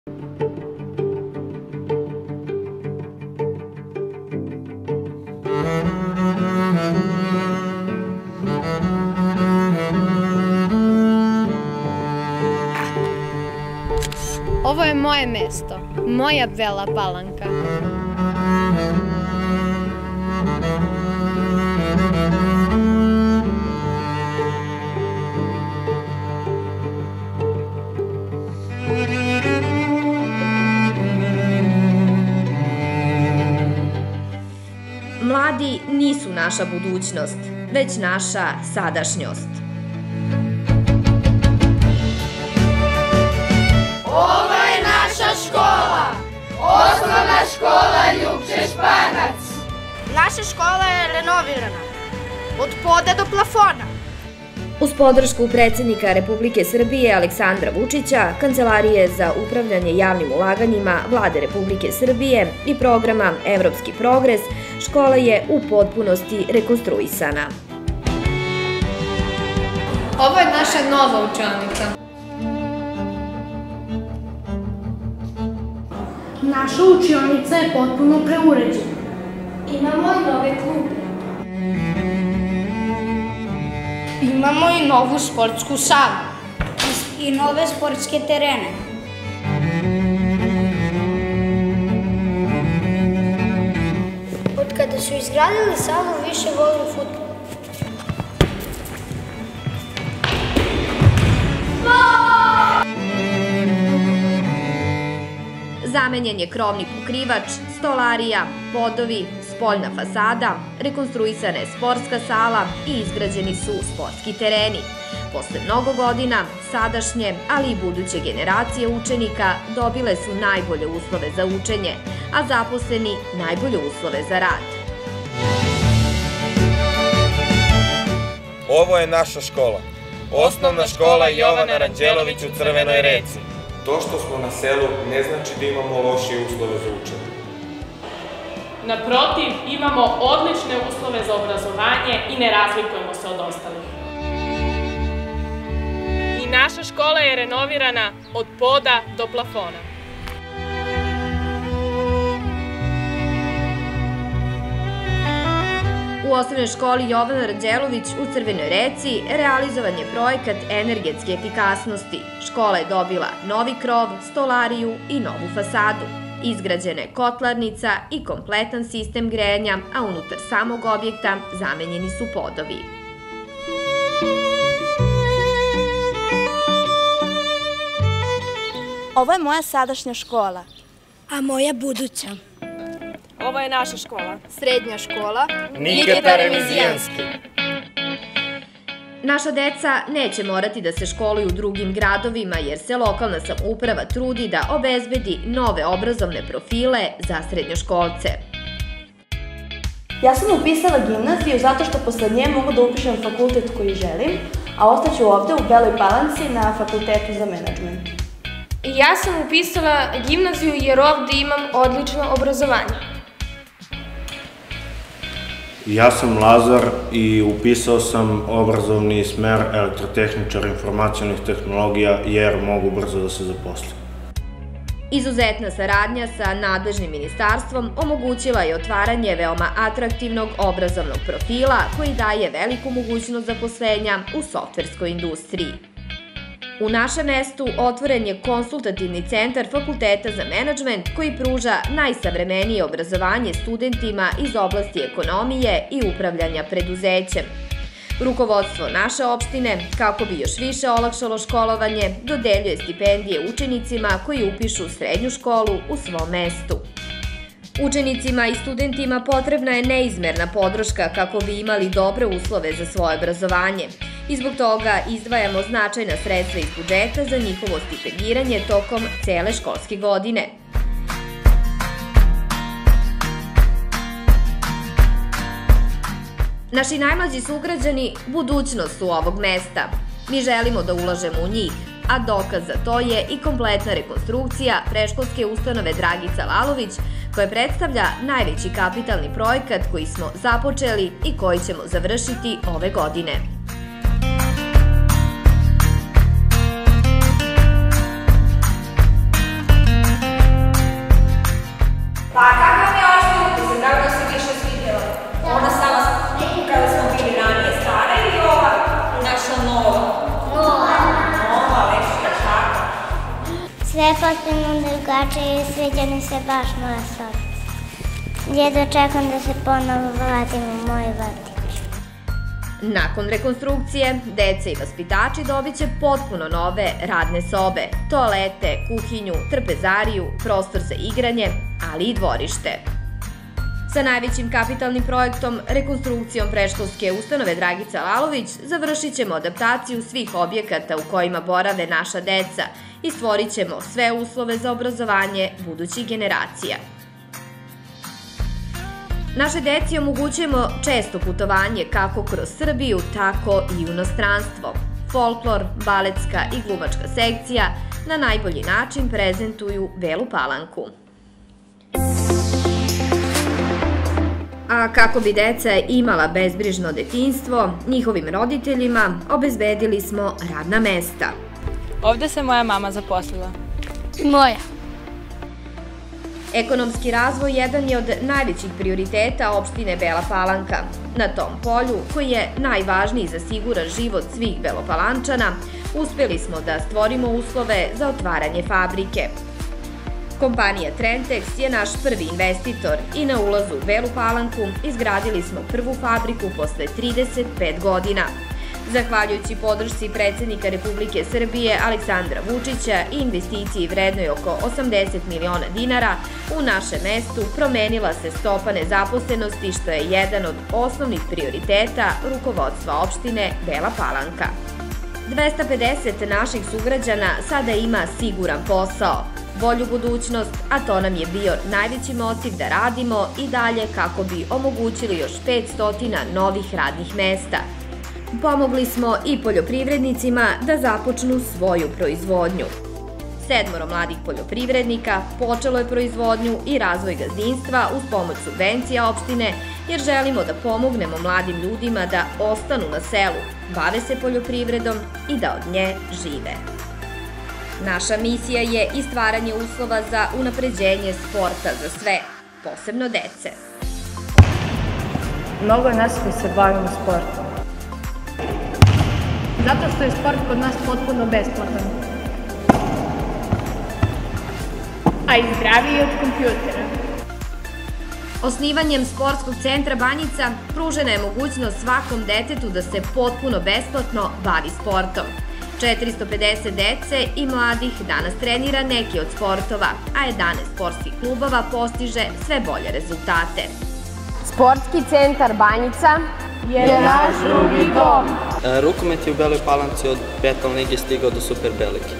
Ovo je moje mesto, moja Bela Palanka. Mladi nisu naša budućnost, već naša sadašnjost. Ovo je naša škola, osnovna škola Ljupče Španac. Naša škola je renovirana, od poda do plafona. Uz podršku predsjednika Republike Srbije Aleksandra Vučića, Kancelarije za upravljanje javnim ulaganjima Vlade Republike Srbije i programa Evropski progres, škola je u potpunosti rekonstruisana. Ovo je naša nova učionica. Naša učionica je potpuno preuređena. Imamo i nove klube. Imamo i novu sportsku salu. I nove sportske terene. Od kada su izgradili salu, više volim fudbal. Zamenjen je krovni pokrivač, stolarija, podovi, spoljna fasada, rekonstruisana je sportska sala i izgrađeni su sportski tereni. Posle mnogo godina, sadašnje, ali i buduće generacije učenika dobile su najbolje uslove za učenje, a zaposleni najbolje uslove za rad. Ovo je naša škola. Osnovna škola Jovana Ranđelović u Crvenoj Reci. To što smo na selu ne znači da imamo lošije uslove za učenje. Naprotiv, imamo odlične uslove za obrazovanje i ne razlikujemo se od ostalih. I naša škola je renovirana od poda do plafona. U osnovnoj školi Jovana Ranđelović u Crvenoj Reci realizovan je projekat energetske efikasnosti. Škola je dobila novi krov, stolariju i novu fasadu. Izgrađena je kotlarnica i kompletan sistem grejanja, a unutar samog objekta zamenjeni su podovi. Ovo je moja sadašnja škola. A moja buduća. Ovo je naša škola. Srednja škola Niketa Remizijanski. Naša deca neće morati da se školuju u drugim gradovima jer se lokalna samouprava trudi da obezbedi nove obrazovne profile za srednjoškolce. Ja sam upisala gimnaziju zato što posle nje mogu da upišem fakultet koji želim, a ostaću ovde u Beloj Palanci na Fakultetu za menadžment. Ja sam upisala gimnaziju jer ovde imam odlično obrazovanje. Ja sam Lazar i upisao sam obrazovni smer elektrotehničar informacionih tehnologija jer mogu brzo da se zaposlim. Izuzetna saradnja sa nadležnim ministarstvom omogućila je otvaranje veoma atraktivnog obrazovnog profila koji daje veliku mogućnost zaposlenja u softverskoj industriji. U našem mestu otvoren je konsultativni centar Fakulteta za menadžment koji pruža najsavremenije obrazovanje studentima iz oblasti ekonomije i upravljanja preduzećem. Rukovodstvo naše opštine, kako bi još više olakšalo školovanje, dodeljuje stipendije učenicima koji upišu srednju školu u svom mestu. Učenicima i studentima potrebna je neizmerna podrška kako bi imali dobre uslove za svoje obrazovanje i zbog toga izdvajamo značajna sredstva iz budžeta za njihovo stipendiranje tokom cele školske godine. Naši najmlađi sugrađani budućnost su ovog mesta. Mi želimo da ulažemo u njih, a dokaz za to je i kompletna rekonstrukcija predškolske ustanove Dragica Lalović, koja predstavlja najveći kapitalni projekat koji smo započeli i koji ćemo završiti ove godine. potpuno drugačije i sviđa mi se baš moja sobica. Jedva čekam da se ponovo vratim u moj vrtić. Nakon rekonstrukcije, deca i vaspitači dobit će potpuno nove radne sobe, toalete, kuhinju, trpezariju, prostor za igranje, ali i dvorište. Sa najvećim kapitalnim projektom, rekonstrukcijom predškolske ustanove Dragica Lalović, završit ćemo adaptaciju svih objekata u kojima borave naša deca i stvorit ćemo sve uslove za obrazovanje budućih generacija. Naše deci omogućujemo često putovanje kako kroz Srbiju, tako i u inostranstvo. Folklor, baletska i glumačka sekcija na najbolji način prezentuju Belu Palanku. A kako bi deca imala bezbrižno detinjstvo, njihovim roditeljima obezbedili smo radna mesta. Ovde se moja mama zaposlila. Moja. Ekonomski razvoj jedan je od najvećih prioriteta opštine Bela Palanka. Na tom polju, koji je najvažniji za siguran život svih Belopalančana, uspeli smo da stvorimo uslove za otvaranje fabrike. Kompanija Trentex je naš prvi investitor i na ulazu u Belu Palanku izgradili smo prvu fabriku posle 35 godina. Zahvaljujući podršci predsednika Republike Srbije Aleksandra Vučića i investiciji vrednoj oko 80 miliona dinara, u našem mestu promenila se stopa nezaposlenosti, što je jedan od osnovnih prioriteta rukovodstva opštine Bela Palanka. 250 naših sugrađana sada ima siguran posao, bolju budućnost, a to nam je bio najveći motiv da radimo i dalje kako bi omogućili još 500 novih radnih mesta. Pomogli smo i poljoprivrednicima da započnu svoju proizvodnju. 7 mladih poljoprivrednika počelo je proizvodnju i razvoj gazdinstva uz pomoć subvencija opštine, jer želimo da pomognemo mladim ljudima da ostanu na selu, bave se poljoprivredom i da od nje žive. Naša misija je i stvaranje uslova za unapređenje sporta za sve, posebno dece. Mnogo je nas koji se bavimo sportom. Zato što je sport kod nas potpuno besplatan. A i zdraviji od kompjutera. Osnivanjem Sportskog centra Banjica pružena je mogućnost svakom detetu da se potpuno besplatno bavi sportom. 450 dece i mladih danas trenira neki od sportova, a 11 sportskih klubova postiže sve bolje rezultate. Sportski centar Banjica je naš drugi dom. Rukomet je u Beloj Palanci od Beton lige stigao do Super B lige.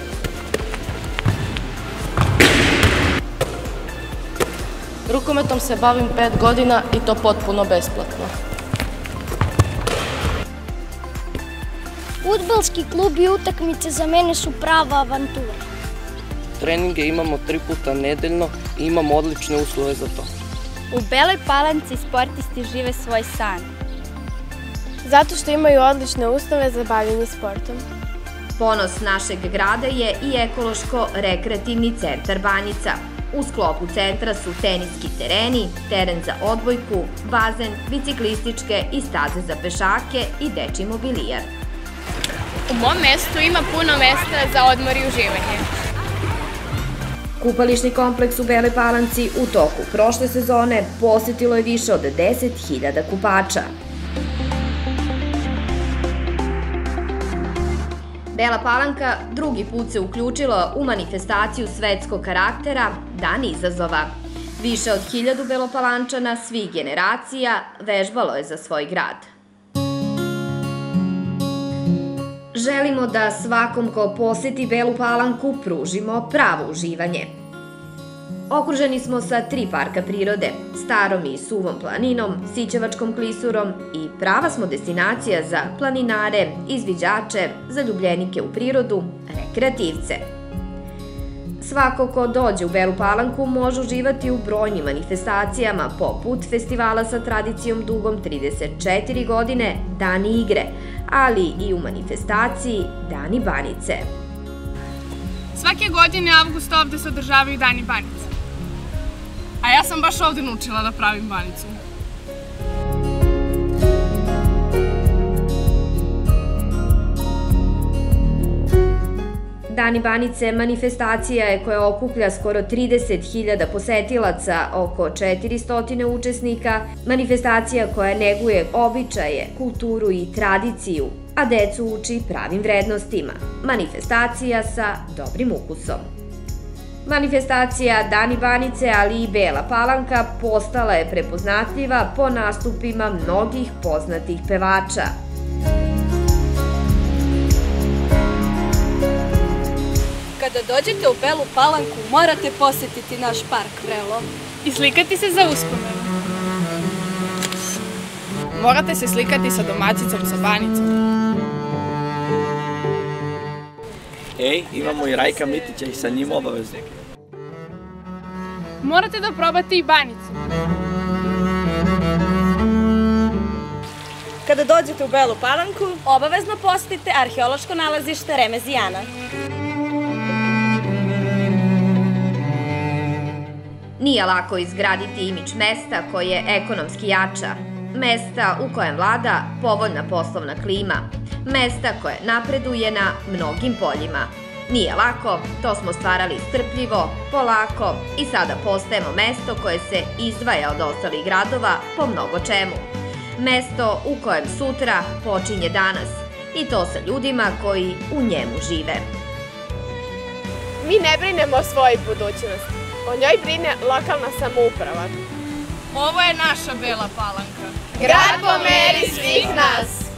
Rukometom se bavim 5 godina i to potpuno besplatno. Fudbalski klub i utakmice za mene su prava avantura. Treninge imamo 3 puta nedeljno i imamo odlične uslove za to. U Beloj Palanci sportisti žive svoj san. Zato što imaju odlične uslove za bavljanje sportom. Ponos našeg grada je i ekološko-rekreativni centar Banjica. U sklopu centra su teniski tereni, teren za odbojku, bazen, biciklističke i staze za pešake i dečji mobilijar. U mom mestu ima puno mesta za odmor i uživanje. Kupališni kompleks u Beloj Palanci u toku prošle sezone posetilo je više od 10.000 kupača. Bela Palanka drugi put se uključila u manifestaciju svetskog karaktera Dan izazova. Više od 1000 Belopalančana svih generacija vežbalo je za svoj grad. Želimo da svakom ko poseti Belu Palanku pružimo pravo uživanje. Okruženi smo sa 3 parka prirode, Starom i Suvom planinom, Sićevačkom klisurom i prava smo destinacija za planinare, izviđače, zaljubljenike u prirodu, rekreativce. Svako ko dođe u Belu Palanku može uživati u brojnim manifestacijama poput festivala sa tradicijom dugom 34 godine Dani igre, ali i u manifestaciji Dani Banice. Svake godine avgusta ovde se održavaju Dani Banice. A ja sam baš ovde naučila da pravim banicu. Dani Banice manifestacija je koja okuplja skoro 30.000 posetilaca, oko 400 učesnika, manifestacija koja neguje običaje, kulturu i tradiciju, a decu uči pravim vrednostima. Manifestacija sa dobrim ukusom. Manifestacija Dani Banice, ali i Bela Palanka postala je prepoznatljiva po nastupima mnogih poznatih pevača. Kada dođete u Belu Palanku, morate posjetiti naš park Vrelo. I slikati se za uspomenu. Morate se slikati sa domaćicom, sa Banicom. Ej, imamo i Rajka Mitića i sa njim obavezno. Morate da probate i Banicu. Kada dođete u Belu Palanku, obavezno posjetite arheološko nalazište Remezijana. Nije lako izgraditi imidž mesta koje je ekonomski jača, mesta u kojem vlada povoljna poslovna klima, mesta koje napreduje na mnogim poljima. Nije lako, to smo stvarali strpljivo, polako i sada postajemo mesto koje se izdvaja od ostalih gradova po mnogo čemu. Mesto u kojem sutra počinje danas i to sa ljudima koji u njemu žive. Mi ne brinemo o svojoj budućnosti. O njoj brine lokalna samouprava. Ovo je naša Bela Palanka. Grad po meri svih nas.